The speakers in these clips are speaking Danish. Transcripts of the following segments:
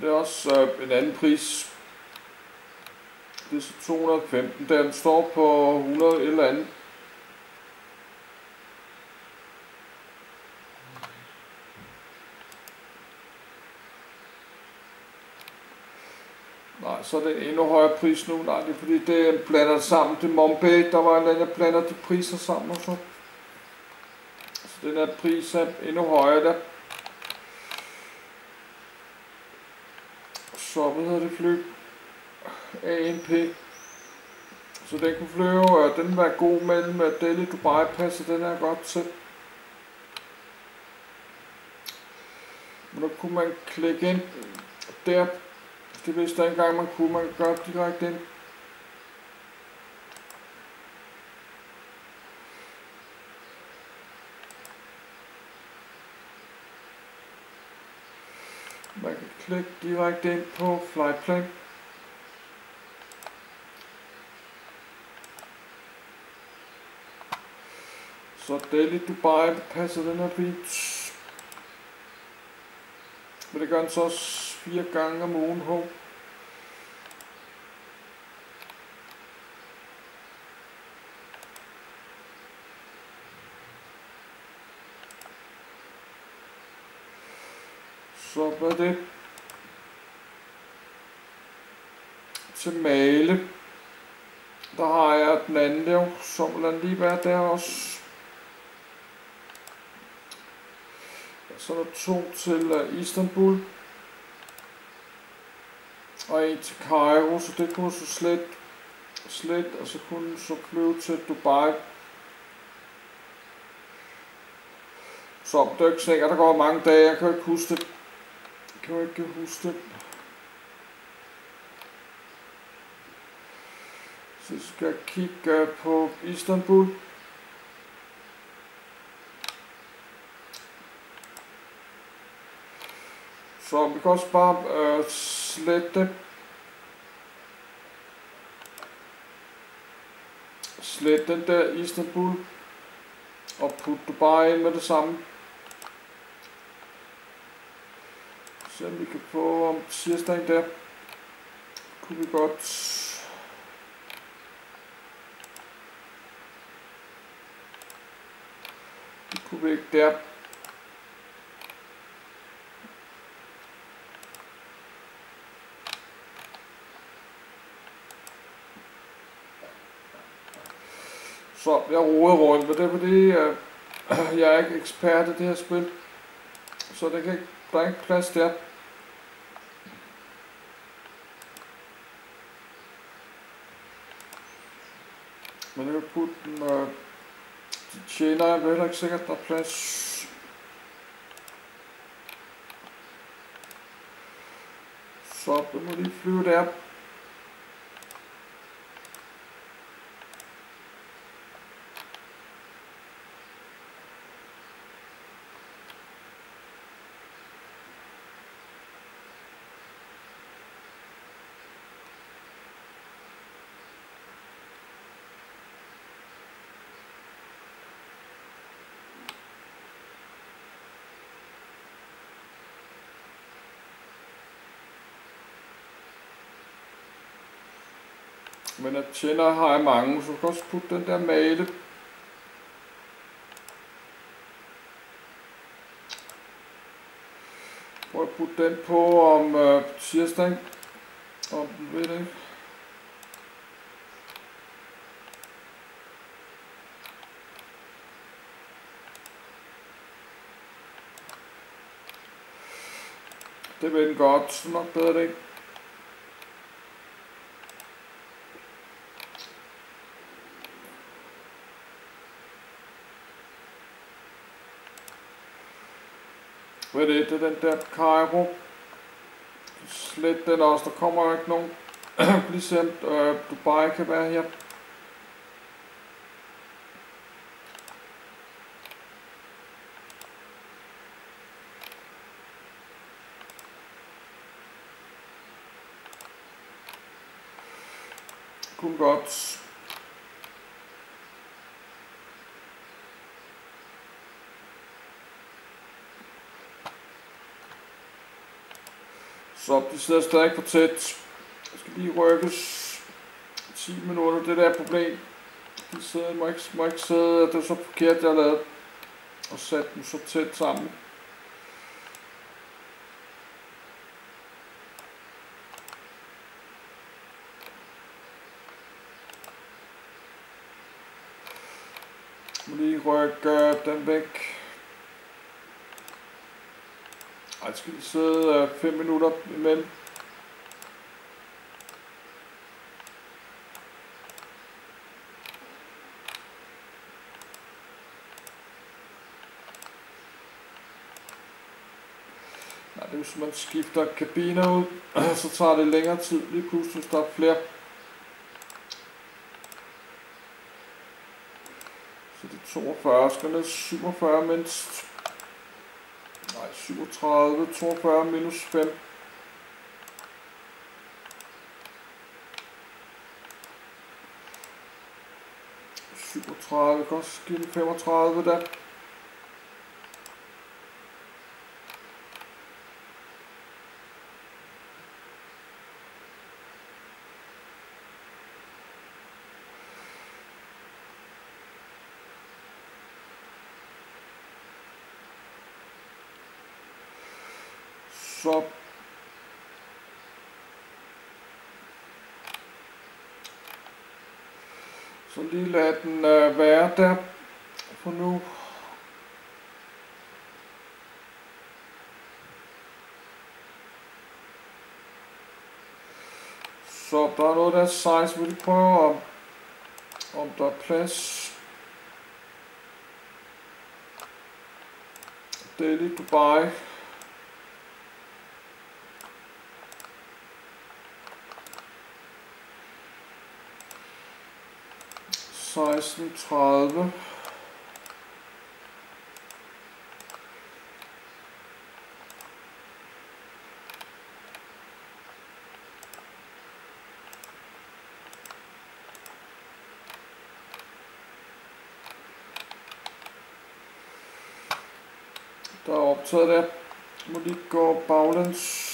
Det er også en anden pris. Det er så 215, den står på 100 eller andet. Nej, så er det endnu højere pris nu. Nej, det er fordi det blander sammen. Det Mombay, der var en anden, der blander de priser sammen og så. Så den her pris er endnu højere der. Så hvad hedder det fly? ANP. Så den kunne flyve, den var god mellem Delhi Dubai Pass, og den er godt til. Men nu kunne man klikke ind der. Det vidste jeg engang man kunne, man kan gøre direkte ind. Man kan klikke direkte ind på Flightplan. Så Delhi Dubai passer den her fint. Men det gør den så også 4 gange om ugen på. Så hvad er det? Til Male. Der har jeg den anden der, så vil den lige være der også. Så er der 2 til Istanbul. Og 1 til Cairo, så det kunne så slet, og så kunne så flyve til Dubai. Så det er ikke sikkert, der går mange dage, jeg kan ikke huske det. Så skal jeg kigge på Istanbul. Så vi kan også bare slette den der Istanbul og putte Dubai ind med det samme. Så vi kan få om tirsdagen der, kunne vi godt ikke der. Så jeg roder rundt, men det er fordi jeg er ikke ekspert i det her spil, så der er ikke plads der. Men jeg kan putte den, de tjener jeg heller ikke sikkert, der er plads. Så det må lige flyve der. Men at tjener har jeg mange, så kan jeg også putte den der Male. Prøv at putte den på om tirsdag. Om den ved det ikke. Det vil den godt, så nok bedre det ikke. Hvad er det? Det er den der Cairo. Slet den også, der kommer jo ikke nogen. Lige se om Dubai kan være her. Kunne godt. Så de sidder stadig for tæt. Jeg skal lige rykkes 10 minutter, det der problem. De sidder, må ikke sidde, det er så forkert, jeg har lavet. Og sat dem så tæt sammen. Jeg må lige rykke den væk. Jeg skal lige sidde 5 minutter imellem. Nej, det er hvis man skifter kabiner ud, så tager det længere tid lige pludselig, hvis der er flere. Så det er 42, skal ned 47 mindst. Nej, 37, 42 minus 5. Jeg kan også give 35 der. Så lige lad den være der for nu. Så der er noget der size, vil vi prøve om der er plads. Daily Dubai. Seksten 30. Der er optaget der. Må lige gå baglæns.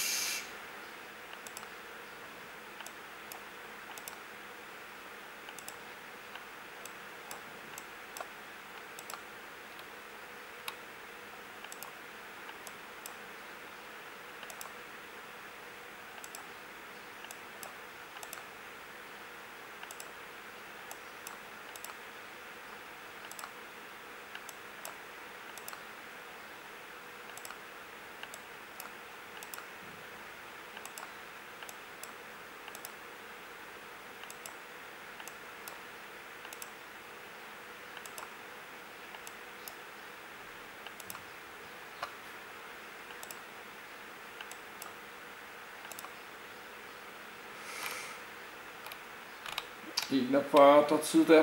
Der er tid der.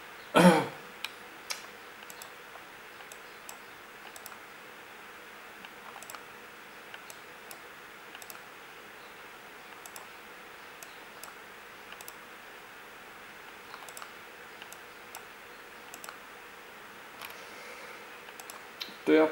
Der.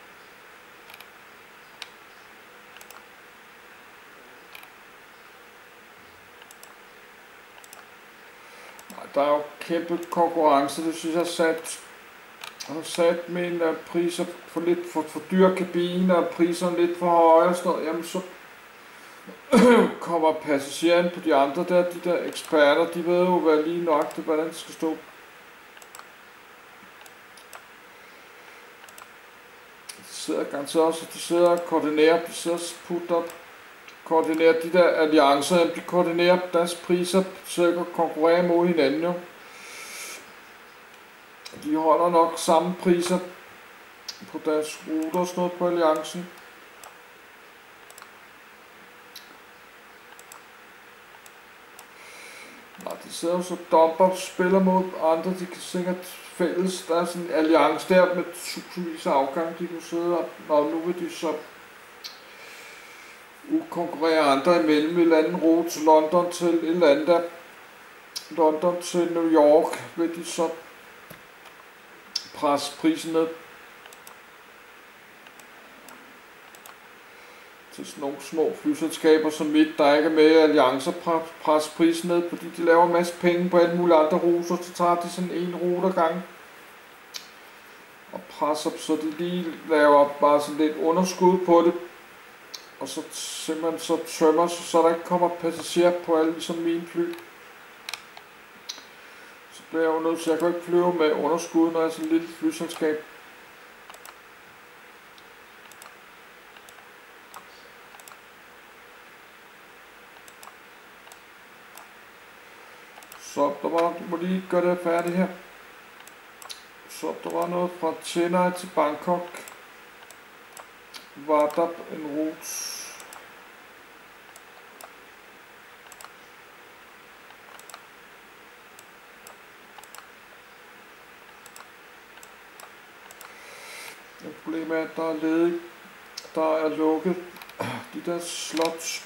Der er jo kæmpe konkurrence, det synes jeg har sat mine priser for dyre kabiner og priserne lidt for høje og sådan noget. Jamen så kommer passagererne på de andre der, de der eksperter, de ved jo hvad lige nok det, hvordan det skal stå. De sidder garanteret også, de sidder og koordinerer, de sidder og koordinerer de der alliancer, de koordinerer deres priser, så at konkurrere mod hinanden jo. De holder nok samme priser på deres ruter og sådan noget på alliancen. Nej, de sidder jo så dumper spiller mod andre, de kan sikkert fælles, der er sådan en alliance der med tusindvis af afgang, de kunne sidde og nu vil de så konkurrere andre imellem et eller andet rute til London til et eller andet der. London til New York vil de så presse prisen ned til sådan nogle små flyselskaber som mit, der ikke er med i alliancer, presser prisen ned, fordi de laver en masse penge på alle mulige andre ruter, så tager de sådan en rute ad gang og presser, så de lige laver bare sådan lidt underskud på det, og så simpelthen så tømmer, så der ikke kommer passagerer på alle ligesom mine fly. Så bliver jeg jo nødt til, jeg kan ikke flyve med underskud, når jeg er sådan et lille flyselskab. Så der var, må lige gøre det færdigt her. Så der var noget fra Chennai til Bangkok. Var der en rute. Det problem er, at der er ledigt. Der er lukket. De der slots.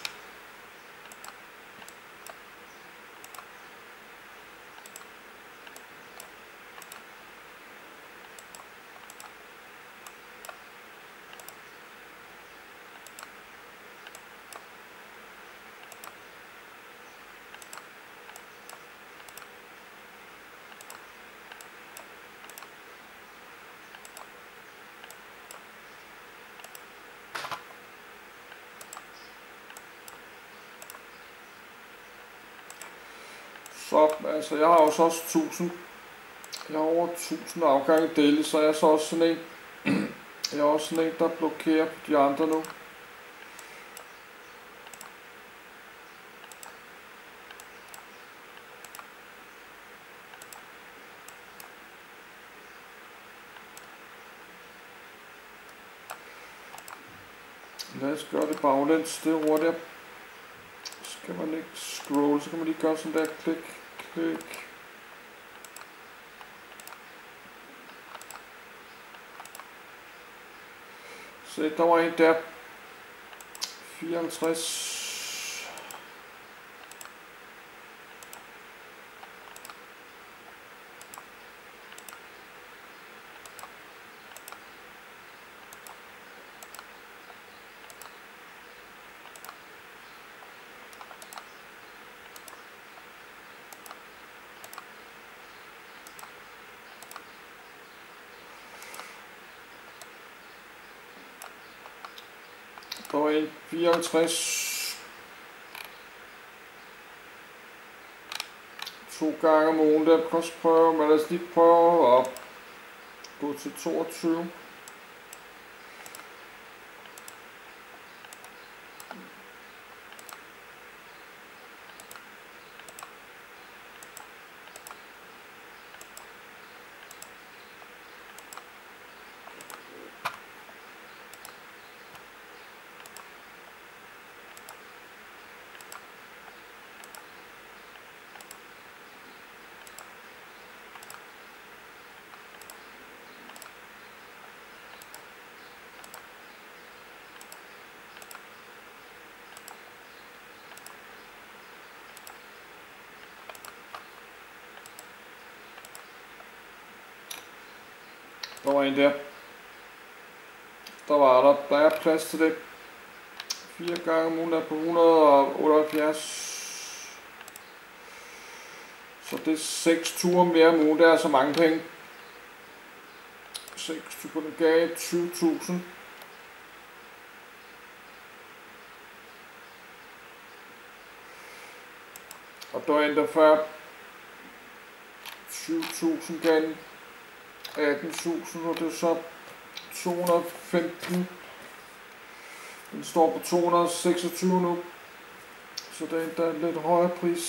Så, altså jeg har jo så også 1000. Jeg har over 1000 afgange daily, så jeg er så også sådan en. Jeg er også sådan en, der blokerer de andre nu. Lad os gøre det baglæns, det er hurtigere. Så kan man ikke scroll, så kan man lige gøre sådan der, klik, klik. Se, der var en der, 54. Der var en 54. 2 gange om ugen, der kan også prøve, men lad os lige prøve at gå til 22. Der var en der. Der er plads til det. 4 gange om ugen er på 178. Så det er 6 ture mere om ugen, det er så mange penge. 6 ture, den gav 20.000. Og der er en der før 20.000 gav 18.000, og det er så 215. Den står på 226 nu, så det er endda en lidt højere pris.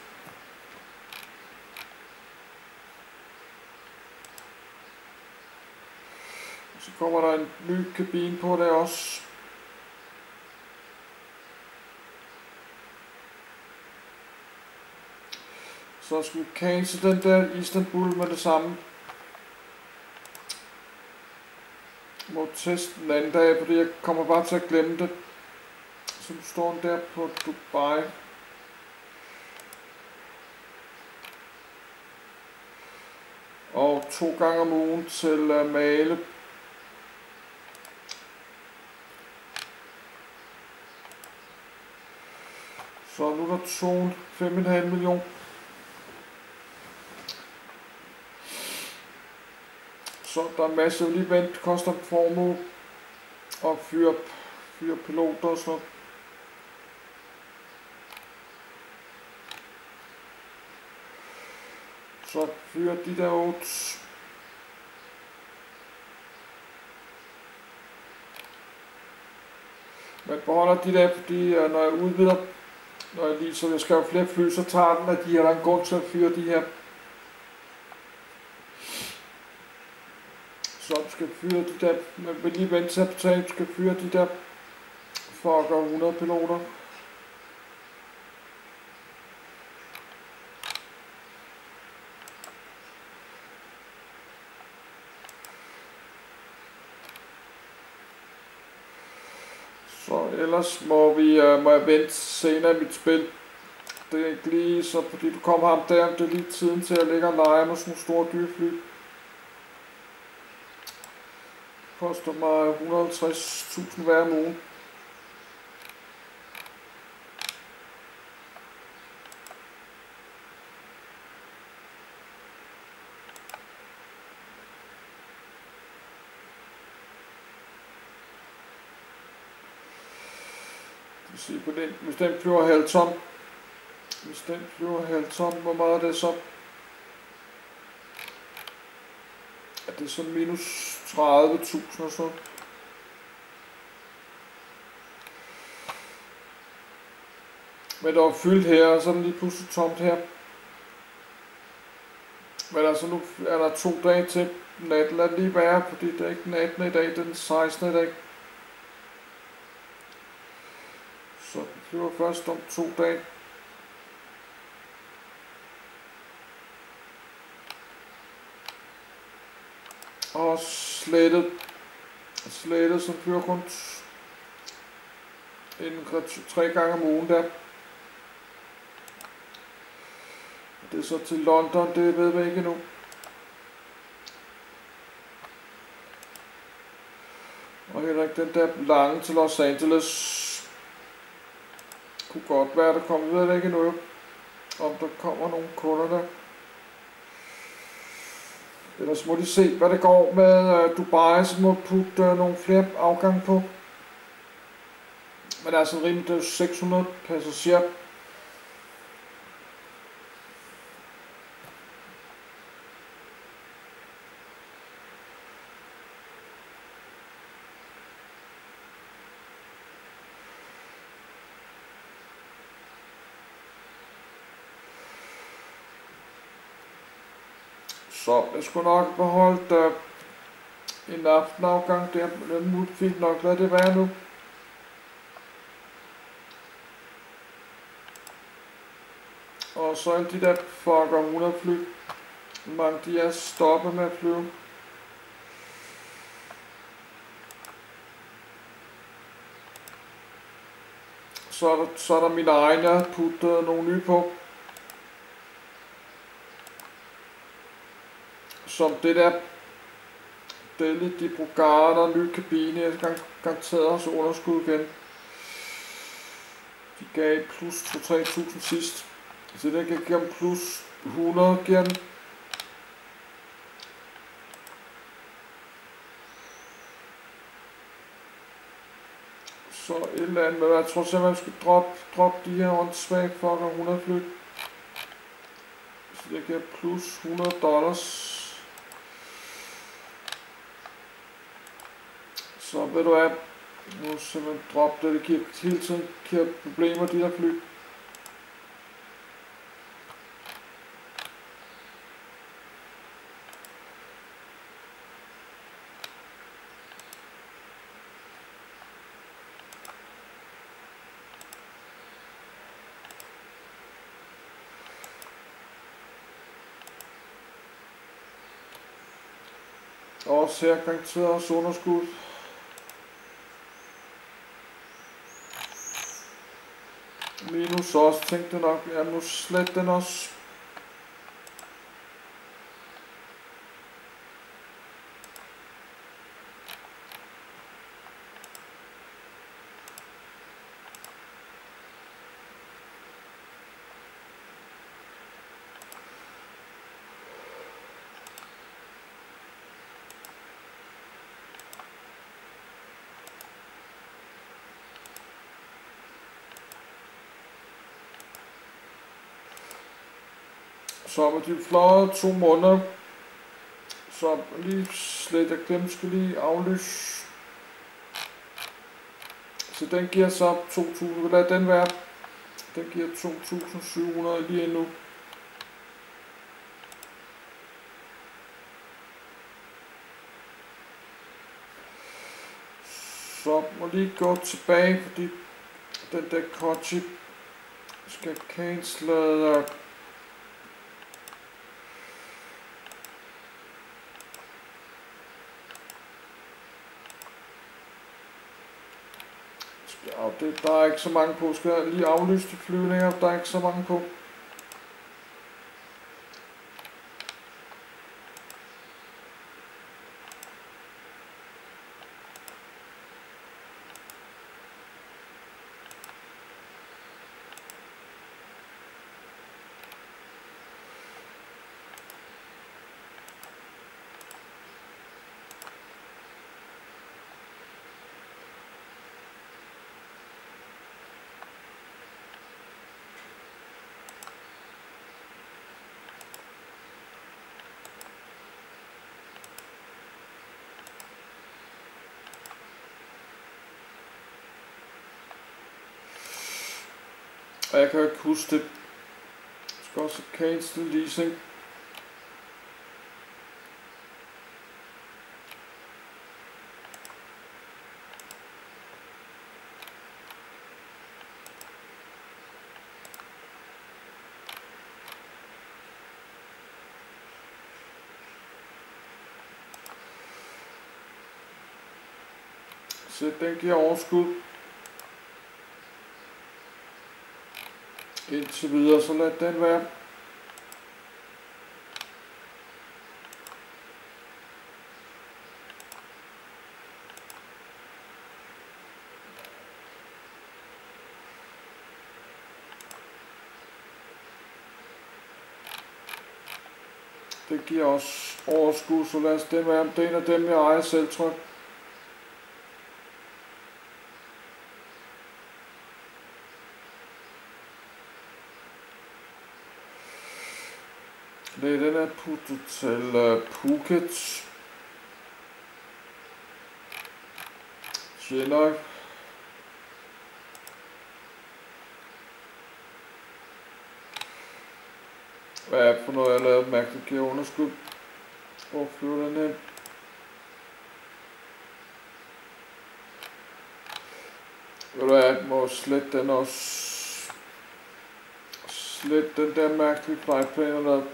Så kommer der en ny kabine på der også. Så skal vi cancel den der Istanbul med det samme. Må teste den anden dag, fordi jeg kommer bare til at glemme det. Så nu står den der på Dubai. Og 2 gange om ugen til Male. nu er der zone 5,5 millioner. Så der er masser af event, koster en formue og fyre piloter og sådan noget. Så fyre de der 8. Men beholder de der, fordi når jeg udvider, når jeg lige så jeg skal have flere fly, så tager den af de her, der er en grund til at fyre de her. Så du skal fyre de der, man vil lige vente til at betale, du skal fyre de der fucker 100 piloter. Så ellers må jeg vente senere i mit spil. Det er ikke lige så, fordi du kommer ham der, det er lige tiden til at ligge og lege med sådan nogle store dyre fly. Det koster mig 150.000 hver måned. Se på den, hvis den flyver halv ton. Hvis den flyver halv ton, hvor meget er det så? Er det så minus 30.000 og sådan? Men der er fyldt her, og så er den lige pludselig tomt her. Men altså nu er der 2 dage til natten. Lad det lige være, fordi det er ikke den 18. i dag, det er den 16. i dag. Så den flyver først om 2 dage. Og slettet, som flyver kun 3 gange om ugen der. Det er så til London, det ved vi ikke endnu. Og heller ikke den der lange til Los Angeles. Kunne godt være, der kommer, ved det ikke endnu. Om der kommer nogle kunder der. Ellers må de se, hvad det går med Dubai, så må putte nogle flere afgange på. Men altså rimeligt, det er 600 passagerer. Så jeg skulle nok beholde en aftenafgang der, men den må fint nok lade det være nu. Og så alle de der fucker 100 fly. Mange de er stoppet med at flyve. Så er der mine egne, jeg har puttet nogle nye på. Som det der Delhi de Brugada, nye kabine, jeg skal garanteret også underskud igen. De gav plus 2-3.000 sidst. Så det kan give dem plus 100 igen. Så et eller andet, men jeg tror simpelthen, man skal droppe de her åndssvage fucker 100 fly. Så det giver plus $100. Så ved du hvad, nu simpelthen droppe det, det giver hele tiden problemer, de der fly. Også her garanteret også underskud. Minus også, tænkte nok, jeg må slet den også. Så med de fløjet 2 måneder. Så lige slet jeg glemt, skal lige aflyse. Så den giver så 2.000. Lad den være. Den giver 2.700 lige endnu. Så må lige gå tilbage, fordi den der Kochi skal cancel. Der er ikke så mange på. Skal jeg lige aflyse de flyvninger? Der er ikke så mange på. Og jeg kan ikke huske det. Jeg skal også cancel leasing. Så den giver overskud. Indtil videre, så lad den være. Det giver også overskud, så lad os den være. Det er en af dem, jeg ejer selv, tror jeg. Den er puttet til Phuket. Chennai. Hvad er det for noget, jeg har lavet mærkeligt giver underskud? Hvor flyver den hen? Ved du hvad, jeg må slette den også. Slet den der mærkelige flightplan, jeg lavede.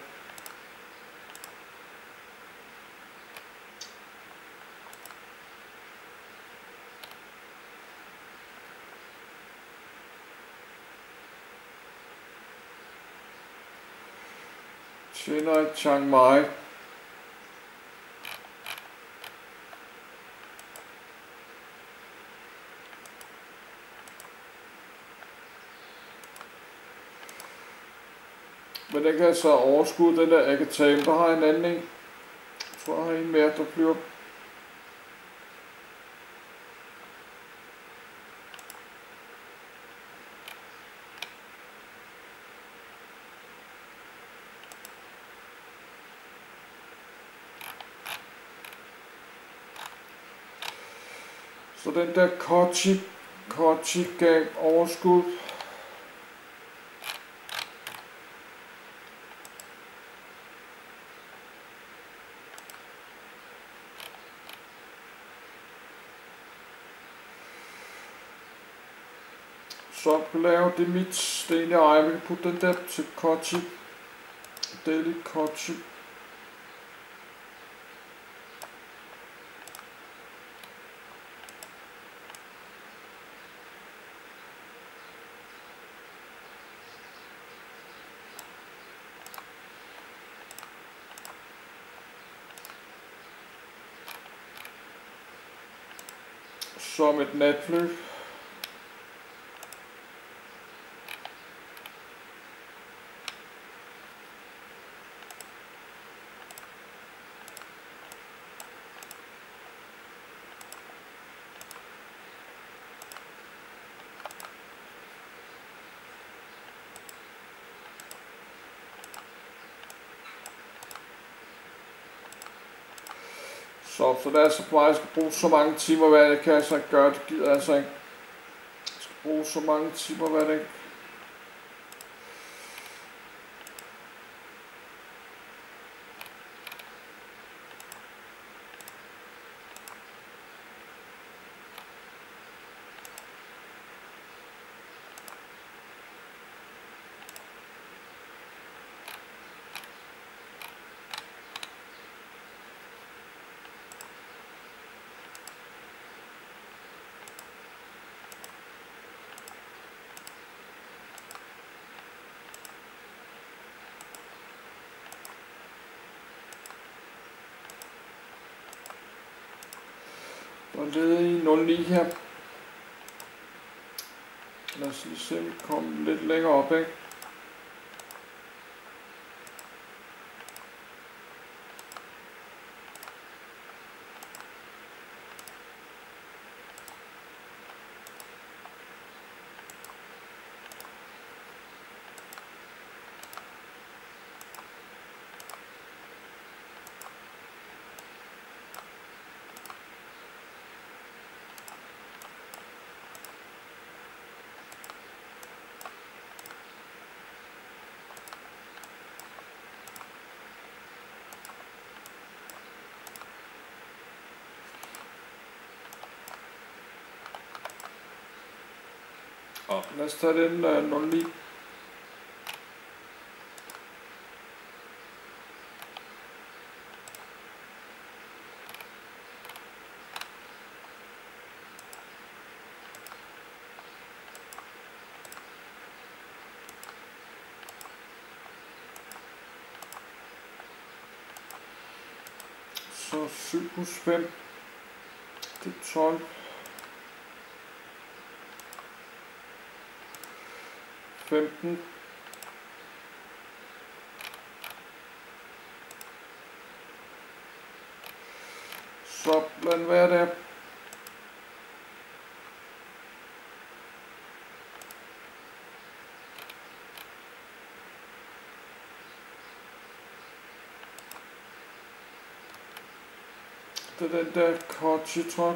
Chennai, Chiang Mai. Men den kan så overskud, den der Agatam, der har en anden en. Jeg tror, jeg har en mere, der flyver. Så den der Kochi gav overskud. Så kan lave det mit sten, jeg ejer. Vi kan putte den der til Kochi. Daily Kochi. Som et natfly. Så det er altså på vej, jeg skal bruge så mange timer, hvad jeg kan altså ikke gøre. Det gider jeg altså ikke. Jeg skal bruge så mange timer, hvad det ikke. Og led i 09 her. Lad os lige se, om vi kommer lidt længere op, ikke? Og lad os tage den 09. Så 7 plus 5, det er 12. 15. Så lad den være der. Det er den der Kochi-trop.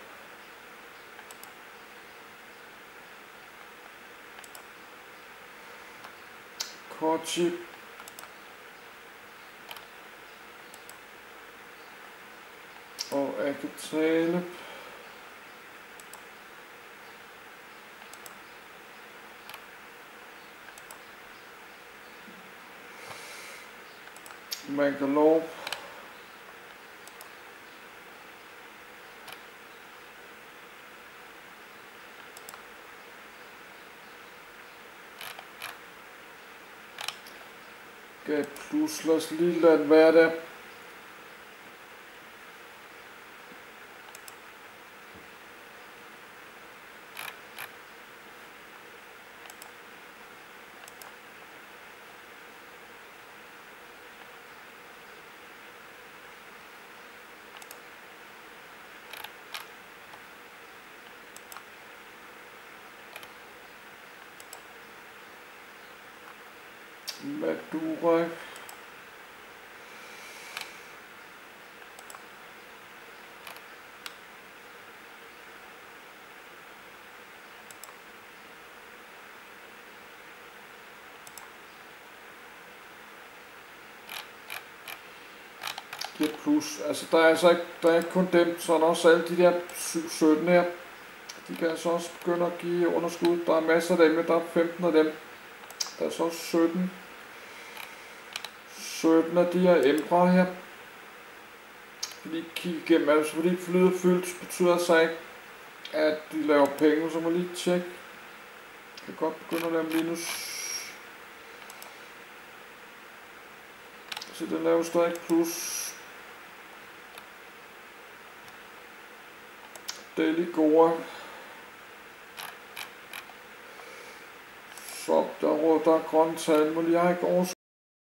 Kochi. Og Akatale. Mangalore. Okay, plus, lad os lige lade den være der. Madura. Plus, altså der er altså ikke, der er ikke kun dem, så er der også alle de der 7-17 her. De kan altså også begynde at give underskud. Der er masser af dem, der er 15 af dem. Der er så også 17 af de her embre her. Lige kigge igennem, altså fordi flyet fyldt, betyder altså ikke, at de laver penge, så må lige tjekke. Jeg kan godt begynde at lave minus. Så den laver stadig plus. Daily Goa. Så der er grønne tal, må lige have ikke overskud.